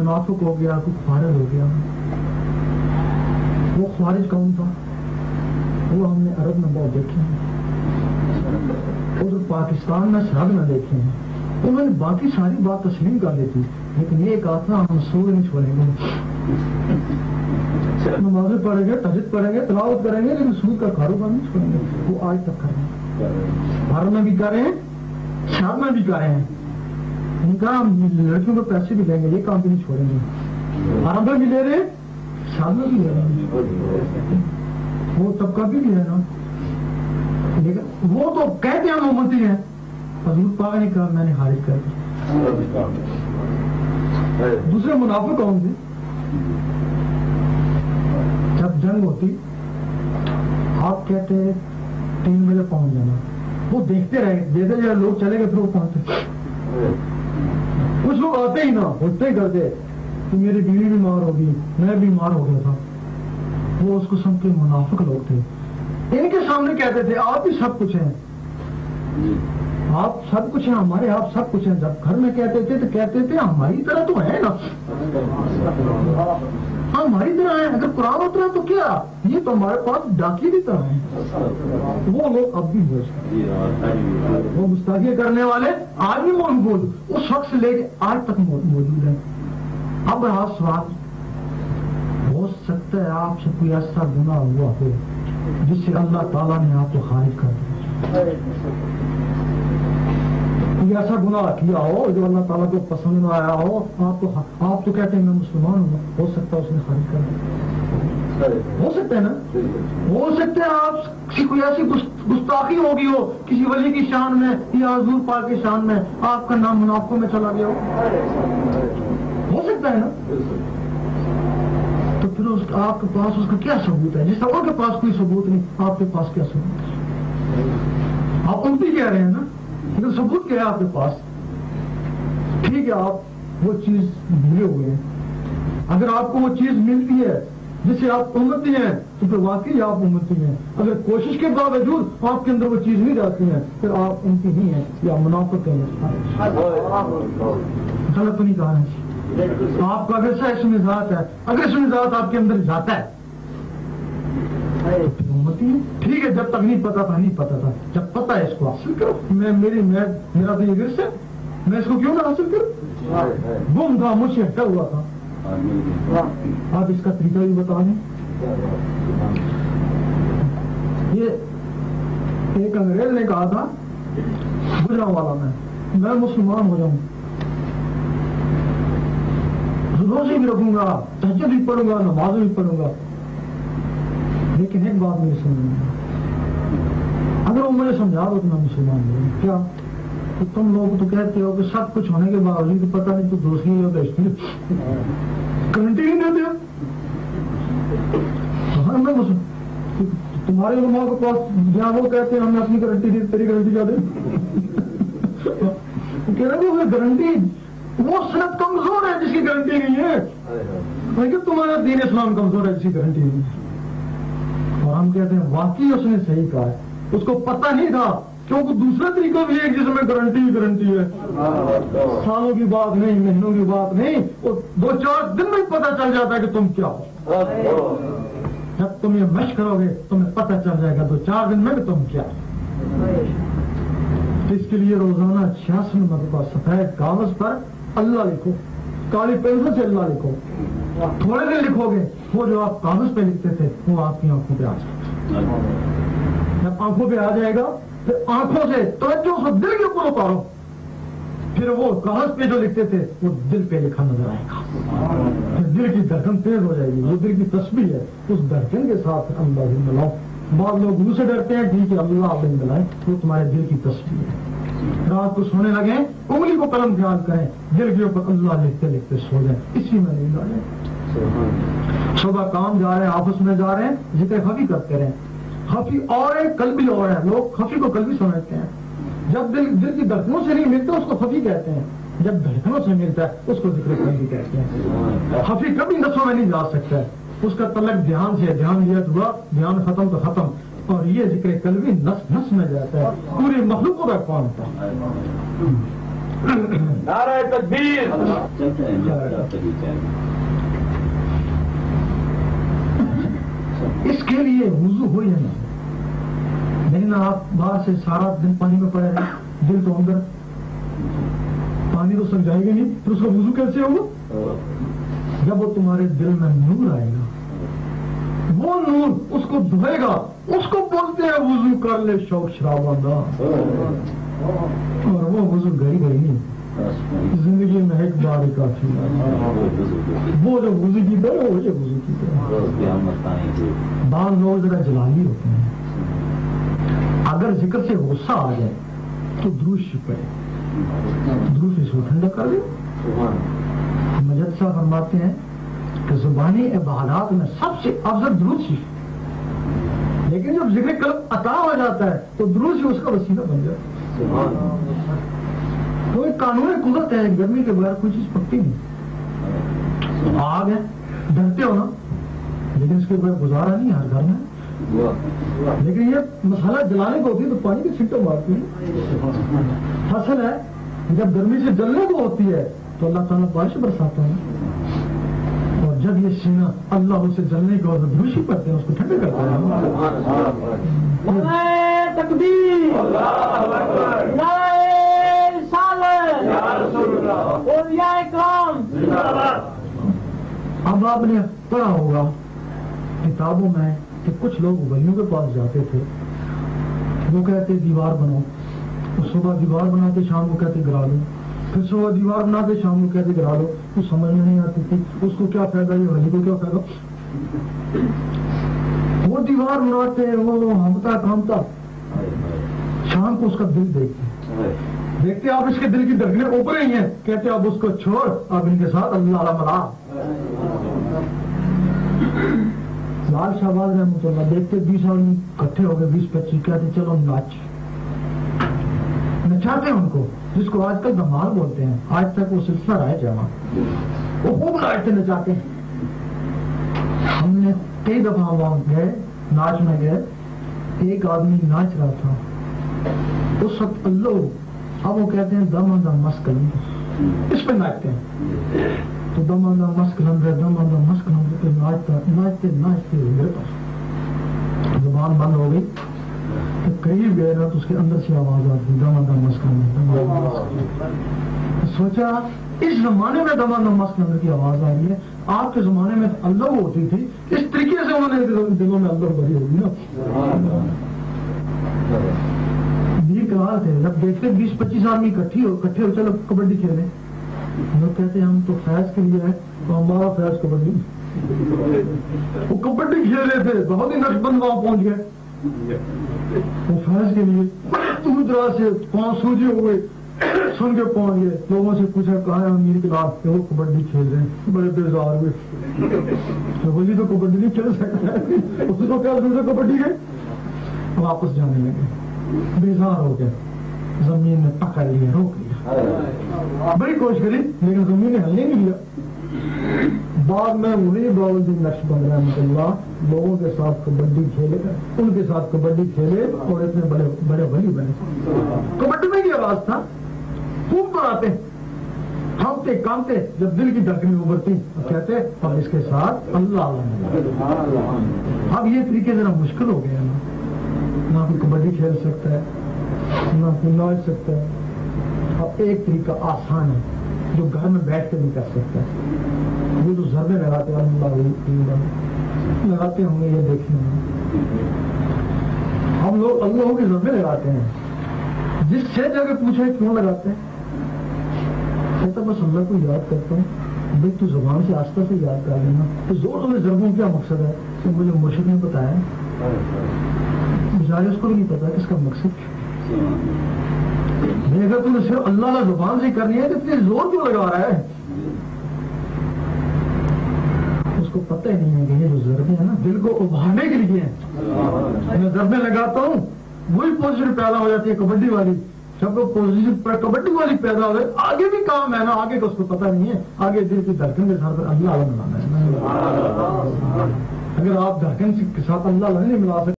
منافق ہو گیا، کوئی خارج ہو گیا. وہ خارج کون تھا؟ وہ ہم نے عرب میں بہت دیکھے ہیں، اور پاکستان میں شراب میں دیکھے ہیں. انہوں نے باقی ساری بات تسلیم کر لیتی، لیکن یہ کہا تھا ہم سود نہیں چھوڑیں گے، نمازیں پڑھیں گے، تہجد پڑھیں گے، تلاوت کریں گے، لیکن سود کا کاروبار نہیں چھوڑیں گے. وہ آج تک کر رہے ہیں، بھارت میں بھی کر رہے ہیں، شام میں بھی کر رہے ہیں. ان کا لڑکیوں کو پیسے بھی دیں گے، یہ کام بھی نہیں چھوڑیں گے. بھارت میں بھی لے رہے ہیں، شام میں بھی لے رہے ہیں. وہ طبقہ بھی ہے نا، لیکن وہ تو کہتے ہیں ہم امتی ہیں. حضور پاک نے کہا میں نے خارج کر دیا. دوسرے منافق کون تھے؟ جب جنگ ہوتی آپ کہتے 3 بجے پہنچ جانا، وہ دیکھتے رہے، جیسے جیسے لوگ چلے گئے پھر وہ پہنچتے. کچھ لوگ آتے ہی نہ ہوتے ہی کرتے کہ میری بیوی بیمار ہوگی، میں بیمار ہو گیا تھا. وہ اس قسم کے منافق لوگ تھے. ان کے سامنے کہتے تھے آپ بھی سب کچھ ہیں، آپ سب کچھ ہیں ہمارے، آپ سب کچھ ہیں. جب گھر میں کہتے تھے تو کہتے تھے ہماری طرح تو ہے نا، ہماری طرح ہے. اگر قرآن ہوتا ہے تو کیا، یہ تو ہمارے پاس ڈاکی کی طرح ہے. وہ لوگ اب بھی وہ گستاخی کرنے والے آج بھی موجود، اس وقت سے لے کے آج تک موجود ہیں. اب رہا سوال، ہو سکتا ہے آپ سے کوئی ایسا گناہ ہوا ہو جس سے اللہ تعالیٰ نے آپ کو خارج کر دیا. کوئی ایسا گناہ کیا ہو جو اللہ تعالیٰ کو پسند نہ آیا ہو، آپ تو کہتے ہیں میں مسلمان ہوں، ہو سکتا ہے اس نے خارج کر دیا. ہو سکتا ہے نا، ہو سکتا ہے آپ کی کوئی ایسی گستاخی ہوگی ہو کسی ولی کی شان میں یا حضور پاک کی شان میں، آپ کا نام منافقوں میں چلا گیا ہو سکتا ہے نا. تو پھر آپ کے پاس اس کا کیا ثبوت ہے؟ جس طرح کے پاس کوئی ثبوت نہیں، آپ کے پاس کیا ثبوت ہے؟ آپ ان بھی کہہ رہے ہیں نا، لیکن ثبوت کیا ہے آپ کے پاس؟ ٹھیک ہے آپ وہ چیز بھولے ہوئے ہیں. اگر آپ کو وہ چیز ملتی ہے جس سے آپ امتی ہیں تو پھر واقعی آپ امتی ہیں. اگر کوشش کے باوجود آپ کے اندر وہ چیز نہیں جاتی ہے پھر آپ امتی ہی ہیں یا منافق ہیں. غلط تو نہیں کہا ہے. آپ کا اگر اس میں ذات ہے، اگر اس میں ذات آپ کے اندر جاتا ہے ٹھیک ہے. جب تک نہیں پتا تھا نہیں پتا تھا، جب پتا ہے اس کو حاصل کرو. میرا تو یہ ورث ہے، میں اس کو کیوں نہ حاصل کروں؟ گم تھا، مجھ سے ہٹا ہوا تھا. آپ اس کا طریقہ بھی بتا دیں. یہ ایک انگریز نے کہا تھا گجرانوالا میں مسلمان ہو جاؤں، روزے بھی رکھوں گا، تہجد بھی پڑھوں گا، نماز بھی پڑھوں گا، لیکن ایک بات میری سمجھ میں، اگر وہ مجھے سمجھا دو تو میں مسلمان ہوں. کیا تو تم لوگ تو کہتے ہو کہ سب کچھ ہونے کے باوجود پتہ نہیں تو دوسری گارنٹی نہیں دیتے ہو. تمہارے علماء کے پاس جہاں وہ کہتے ہیں ہم نے اپنی گارنٹی دی، تیری گارنٹی کیا دے؟ کہہ رہے وہ گارنٹی، وہ صنعت کمزور ہے جس کی گارنٹی نہیں ہے، لیکن تمہارا دین اسلام کمزور ہے جس کی گارنٹی نہیں ہے. اور ہم کہتے ہیں واقعی اس نے صحیح کہا ہے، اس کو پتہ نہیں تھا، کیونکہ دوسرا طریقہ بھی ہے جس میں گارنٹی ہے. سالوں کی بات نہیں، مہینوں کی بات نہیں، وہ 2-4 دن میں پتہ چل جاتا ہے کہ تم کیا ہو. جب تم یہ مشق کرو گے تمہیں پتہ چل جائے گا 2-4 دن میں کہ تم کیا ہو. اس کے لیے روزانہ 66 مرتبہ سفید کاغذ پر اللہ لکھو، کالی پینسل سے اللہ لکھو. تھوڑے دن لکھو گے، وہ جو آپ کاغذ پہ لکھتے تھے وہ آپ کی آنکھوں پہ آ جائے گا. جب آنکھوں پہ آ جائے گا پھر آنکھوں سے توجہ سے دل کے اوپر اتارو، پھر وہ کاغذ پہ جو لکھتے تھے وہ دل پہ لکھا نظر آئے گا. پھر دل کی دھڑکن تیز ہو جائے گی، وہ دل کی تسبیح ہے، اس دھڑکن کے ساتھ اللہ بن ملاؤ. بعض لوگ منہ سے ڈرتے ہیں، ٹھیک ہے اللہ بن ملائے، وہ تمہارے دل کی تسبیح ہے. رات کو سونے لگے انگلی کو قلم خیال کریں، دل کے اوپر اللہ لکھتے لکھتے سو جائیں، اسی میں نیند آ جائے. صبح کام جا رہے ہیں، آفس میں جا رہے ہیں، ذکر خفی کرتے رہیں. خفی اور ہے قلبی اور ہے، لوگ خفی کو قلبی سمجھتے ہیں. جب دل کی دھڑکنوں سے نہیں ملتا اس کو خفی کہتے ہیں، جب دھڑکنوں سے ملتا ہے اس کو ذکر قلبی کہتے ہیں. خفی کبھی نفسوں میں نہیں جا سکتا ہے، اس کا تعلق دھیان سے، دھیان لیا ہوا، دھیان ختم تو ختم. اور یہ ذکر قلبی نس نس میں جاتا ہے، پوری مخلوقوں کا کام ہوتا ہے. نعرہ تکبیر. اس کے لیے وضو ہو یا نہیں، لیکن آپ باہر سے سارا دن پانی میں پڑے رہے، دل تو اندر پانی تو سک جائے گا نہیں، پھر اس کا وضو کیسے ہوگا؟ جب وہ تمہارے دل میں نور آئے گا، وہ نور اس کو دھوئے گا، اس کو بولتے ہیں وضو کر لے شوق شرابہ، اور وہ وضو گئی نہیں، زندگی میں ایک بار ہی کافی ہے. وہ جو وضو کی ہے وہ یہ وضو کی ہے. بعض لوگ ذرا جلالی ہوتے ہیں، اگر ذکر سے غصہ آ جائے تو درود پڑے، درود اس کو ٹھنڈا کر دے. مجد صاحب فرماتے ہیں کہ زبانی عبادات میں سب سے افضل درود شریف، لیکن جب ذکر قلب عطا ہو جاتا ہے تو درود شریف اس کا وسیلہ بن جاتا ہے. تو ایک قانون قدرت ہے، گرمی کے بغیر کوئی چیز پکتی نہیں. آگ ہے، ڈرتے ہو نا، لیکن اس کے بغیر گزارا نہیں ہر گھر میں. لیکن یہ مسالہ جلانے کو ہوتی ہے تو پانی کی چھٹیں مارتی ہے. فصل ہے جب گرمی سے جلنے کو ہوتی ہے تو اللہ تعالیٰ بارش برساتا ہے، اور جب یہ سینہ اللہ اسے جلنے کو دھوشی پڑتے ہیں اس کو ٹھنڈے کرتا ہے. تکبیر. اب آپ نے پڑھا ہوگا کتابوں میں کہ کچھ لوگ ولیوں کے پاس جاتے تھے، وہ کہتے دیوار بناؤ، صبح دیوار بناتے شام کو کہتے گرا لو، پھر صبح دیوار بناتے شام کو کہتے گرا لو. کچھ سمجھ میں نہیں آتی تھی اس کو کیا فائدہ، یہ ولی کو کیا فائدہ. وہ دیوار بناتے وہ ہمتا کامتا، شام کو اس کا دل دیکھتے آپ اس کے دل کی دھڑکنیں اوپر ہی ہیں، کہتے آپ اس کو چھوڑ، آپ ان کے ساتھ اللہ ملا. لال شہباز رحمۃ اللہ دیکھتے 20 آدمی اکٹھے ہو گئے، 20-25، کہتے چلو نچاتے ہیں ان کو، جس کو آج کل دھمال بولتے ہیں. آج تک وہ سلسلہ رہا جمع، وہ خوب ناچتے نچاتے ہیں. ہم نے کئی دفعہ وہاں گئے، ناچ میں گئے، ایک آدمی ناچ رہا تھا اس وقت اللہ، اب وہ کہتے ہیں دم اندر مست کلندر، اس پہ ناچتے ہیں تو دم اندر مست کلندر، دم اندر مست کلندر پہ ناچتے ہوئے زبان بند ہو گئی تو قریب گئے نا تو اس کے اندر سے آواز آتی دم اندر مست کلندر. سوچا اس زمانے میں دم اندر مست کلندر کی آواز آ رہی ہے، آپ کے زمانے میں اللہ ہوتی تھی، اس طریقے سے انہوں نے دلوں میں اللہ بھری ہوگی نا. کہا تھے جب دیکھتے 20-25 آدمی کٹھے ہو چلو کبڈی کھیلیں، لوگ کہتے ہیں ہم تو فیض کے لیے ہے تو ہمارا فیض کبڈی. وہ کبڈی کھیل رہے تھے، بہت ہی نقش بند وہاں پہنچ گئے. وہ فیض کے لیے دور دراز سے پاؤں سوجے ہوئے سن کے پہنچ گئے. لوگوں سے پوچھا کہاں ہے امیر کلاس، وہ کبڈی کھیل رہے ہیں، بڑے بیزار ہوئے. وہی تو کبڈی نہیں کھیل سکتا ہے، اس کو کیا دوسرے کبڈی گئے. واپس جانے لگے، بیزار ہو گئے، زمین میں پکڑ لیا، روک لیا، بڑی کوشش کری لیکن زمین نے ہلنے نہیں لیا. بعد میں وہی باوجود نقش بند رحمۃ اللہ لوگوں کے ساتھ کبڈی کھیلے، ان کے ساتھ کبڈی کھیلے اور اتنے بڑے بڑے ولی بنے. کبڈی میں یہ آواز تھا، خوب بڑھاتے ہمتے کامتے، جب دل کی دھڑکنیں ابھرتی کہتے اب اس کے ساتھ اللہ. اب یہ طریقے ذرا مشکل ہو گیا نا، نہ کوئی کبڈی کھیل سکتا ہے نہ کوئی ناچ سکتا ہے. اب ایک طریقہ آسان ہے جو گھر میں بیٹھ کے بھی کر سکتا ہے، وہ جو ضربے لگاتے لگاتے ہوں گے یہ دیکھیں گے. ہم لوگ اللہ کے ضربے لگاتے ہیں، جس سے جگہ پوچھے کیوں لگاتے ہیں، کہتا بس اللہ کو یاد کرتا ہوں. بھائی تو زبان سے آستہ سے یاد کر لینا. تو زور میں ضربوں کیا مقصد ہے کہ مجھے مرشد نے بتایا، اس کو نہیں پتا کس کا مقصد. اگر تم صرف اللہ کا زبان سے کرنی ہے تو اتنے زور کیوں لگا رہا ہے. اس کو پتہ ہی نہیں ہے کہ یہ جو ضربیں ہیں نا دل کو ابھارنے کے لیے ہیں. میں ضربیں لگاتا ہوں وہی پوزیشن پیدا ہو جاتی ہے کبڈی والی. جب وہ پوزیشن کبڈی والی پیدا ہو گئی آگے بھی کام ہے نا، آگے کا اس کو پتہ نہیں ہے، آگے دل کی دھڑکن کے ساتھ اللہ ملانا ہے. اگر آپ دھڑکن کے ساتھ اللہ نہیں ملا سکتے